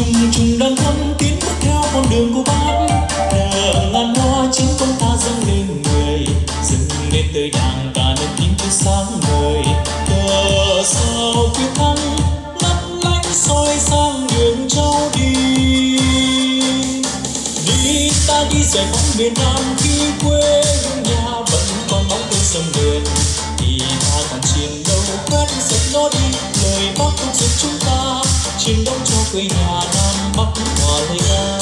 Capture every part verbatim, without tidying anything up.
trùng trùng đang thắm tiến bước theo con đường của bác, nở ngàn hoa chính con ta dâng lên người, dâng lên tới đàng cả nên tim tôi sáng ngời. Cờ sao quyết thắng lấp lánh soi sang đường châu đi, đi ta đi giải phóng miền Nam khi quê hương nhà vẫn còn bóng cây sông đường, thì ta còn chiến đấu quét sạch nó đi lời bác không giúp chúng ta chiến đấu cho quê nhà Nam Bắc hòa lời ca.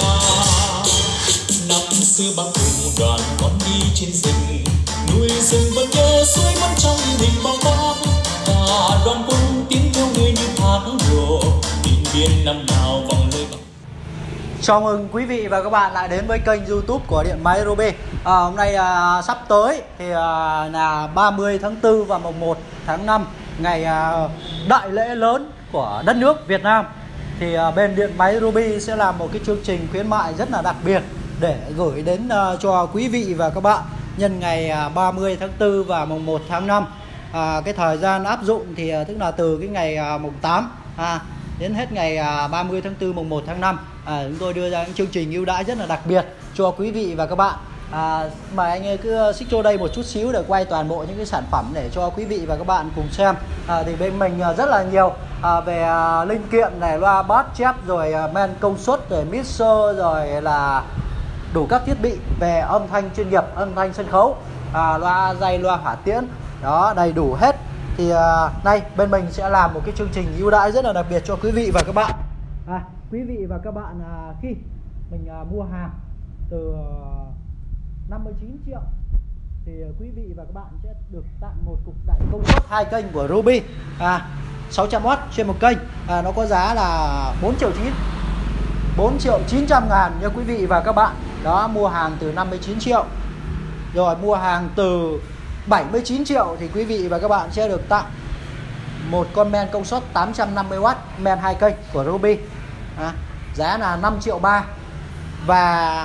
Năm xưa bác cùng đoàn con đi trên rừng, núi rừng vẫn nhớ suối vẫn trong hình bóng bác, cả đoàn quân tiến theo người như thác đổ điện biên năm nào vòng lời bác. Chào mừng quý vị và các bạn lại đến với kênh YouTube của Điện Máy Ruby. à, Hôm nay à, sắp tới thì à, là ba mươi tháng tư và mùng một tháng năm, ngày à, đại lễ lớn của đất nước Việt Nam. Thì à, bên Điện Máy Ruby sẽ làm một cái chương trình khuyến mại rất là đặc biệt để gửi đến à, cho quý vị và các bạn nhân ngày à, ba mươi tháng tư và mùng một tháng năm. à, Cái thời gian áp dụng thì à, tức là từ cái ngày à, mùng tám à, đến hết ngày à, ba mươi tháng tư mùng một tháng năm. À, chúng tôi đưa ra những chương trình ưu đãi rất là đặc biệt cho quý vị và các bạn. à, Mà anh ấy cứ xích vô đây một chút xíu để quay toàn bộ những cái sản phẩm để cho quý vị và các bạn cùng xem. à, Thì bên mình rất là nhiều à, về à, linh kiện này, loa bass chép, rồi à, men công suất, rồi mixer, rồi là đủ các thiết bị về âm thanh chuyên nghiệp, âm thanh sân khấu, à, loa dây, loa hỏa tiễn, đó đầy đủ hết. Thì à, nay bên mình sẽ làm một cái chương trình ưu đãi rất là đặc biệt cho quý vị và các bạn. à, Quý vị và các bạn à, khi mình à, mua hàng từ năm mươi chín triệu thì quý vị và các bạn sẽ được tặng một cục đẩy công suất hai kênh của Ruby, à, sáu trăm oát trên một kênh. à, Nó có giá là bốn triệu chín, bốn triệu chín trăm ngàn nha quý vị và các bạn. Đó, mua hàng từ năm mươi chín triệu. Rồi mua hàng từ bảy mươi chín triệu thì quý vị và các bạn sẽ được tặng một con men công suất tám trăm năm mươi oát men hai kênh của Ruby, à, giá là năm triệu ba. Và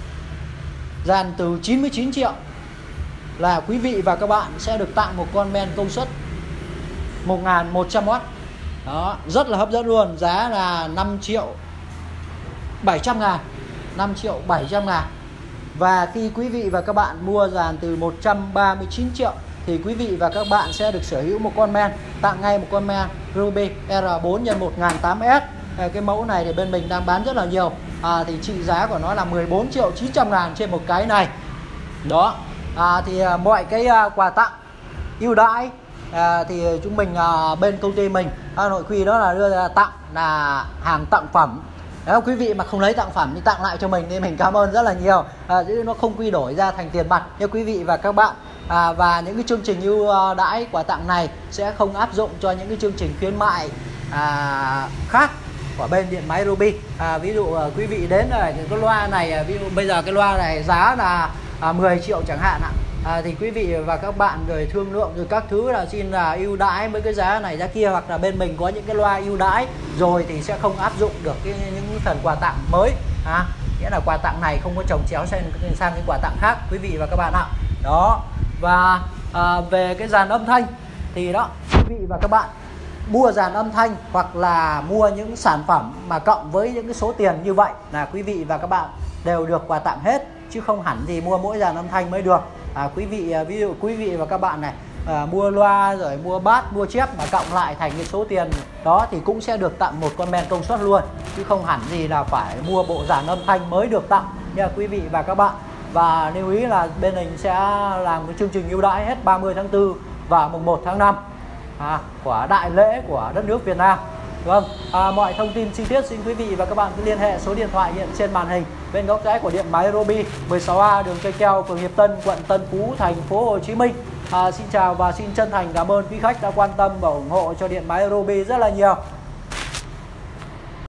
dàn từ chín mươi chín triệu là quý vị và các bạn sẽ được tặng một con men công suất một nghìn một trăm oát. Đó, rất là hấp dẫn luôn, giá là năm triệu bảy trăm ngàn, năm triệu bảy trăm ngàn. Và khi quý vị và các bạn mua dàn từ một trăm ba mươi chín triệu thì quý vị và các bạn sẽ được sở hữu một con men, tặng ngay một con men Ruby R bốn nhân một nghìn tám trăm S. Cái mẫu này thì bên mình đang bán rất là nhiều, à, thì trị giá của nó là mười bốn triệu chín trăm ngàn trên một cái này. Đó, à, thì à, mọi cái à, quà tặng ưu đãi à, thì chúng mình à, bên công ty mình à, nội quy đó là đưa ra tặng là hàng tặng phẩm. Nếu quý vị mà không lấy tặng phẩm thì tặng lại cho mình thì mình cảm ơn rất là nhiều, à, chứ nó không quy đổi ra thành tiền mặt nha quý vị và các bạn. à, Và những cái chương trình ưu đãi quà tặng này sẽ không áp dụng cho những cái chương trình khuyến mại à, khác của bên Điện Máy Ruby. à, Ví dụ uh, quý vị đến rồi cái loa này, ví dụ bây giờ cái loa này giá là à, mười triệu chẳng hạn ạ, à, thì quý vị và các bạn rồi thương lượng rồi các thứ là xin là ưu đãi với cái giá này giá kia, hoặc là bên mình có những cái loa ưu đãi rồi thì sẽ không áp dụng được cái, những phần quà tặng mới, à, nghĩa là quà tặng này không có chồng chéo sang sang cái quà tặng khác quý vị và các bạn ạ. Đó, và à, về cái dàn âm thanh thì đó, quý vị và các bạn mua dàn âm thanh hoặc là mua những sản phẩm mà cộng với những cái số tiền như vậy là quý vị và các bạn đều được quà tặng hết, chứ không hẳn thì mua mỗi dàn âm thanh mới được. à, Quý vị ví dụ quý vị và các bạn này à, mua loa rồi mua bass, mua chép mà cộng lại thành cái số tiền đó thì cũng sẽ được tặng một con men công suất luôn, chứ không hẳn gì là phải mua bộ dàn âm thanh mới được tặng nha quý vị và các bạn. Và lưu ý là bên mình sẽ làm cái chương trình ưu đãi hết ba mươi tháng tư và mùng một tháng năm à, của đại lễ của đất nước Việt Nam. Vâng, à, mọi thông tin chi tiết xin quý vị và các bạn cứ liên hệ số điện thoại hiện trên màn hình bên góc trái của Điện Máy Ruby, mười sáu A đường Cây Keo, phường Hiệp Tân, quận Tân Phú, thành phố Hồ Chí Minh. à, Xin chào và xin chân thành cảm ơn quý khách đã quan tâm và ủng hộ cho Điện Máy Ruby rất là nhiều.